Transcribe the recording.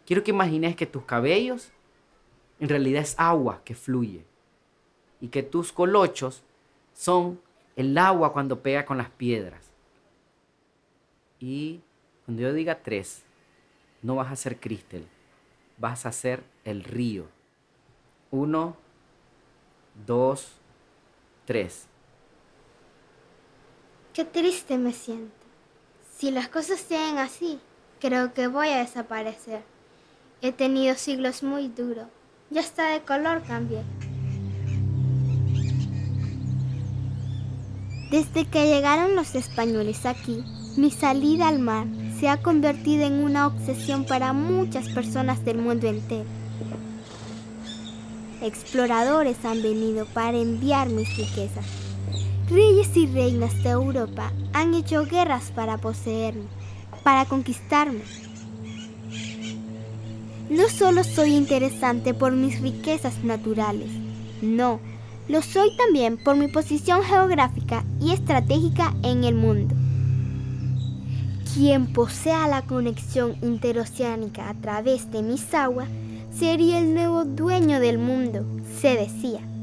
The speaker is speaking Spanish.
quiero que imagines que tus cabellos en realidad es agua que fluye y que tus colochos son el agua cuando pega con las piedras. Y cuando yo diga 3, no vas a ser Cristel, vas a ser el río. 1, 2, 3. Qué triste me siento. Si las cosas siguen así, creo que voy a desaparecer. He tenido siglos muy duros. Ya hasta de color cambié. Desde que llegaron los españoles aquí, mi salida al mar se ha convertido en una obsesión para muchas personas del mundo entero. Exploradores han venido para enviar mis riquezas. Reyes y reinas de Europa han hecho guerras para poseerme, para conquistarme. No solo soy interesante por mis riquezas naturales, no, lo soy también por mi posición geográfica y estratégica en el mundo. Quien posea la conexión interoceánica a través de mis aguas sería el nuevo dueño del mundo, se decía.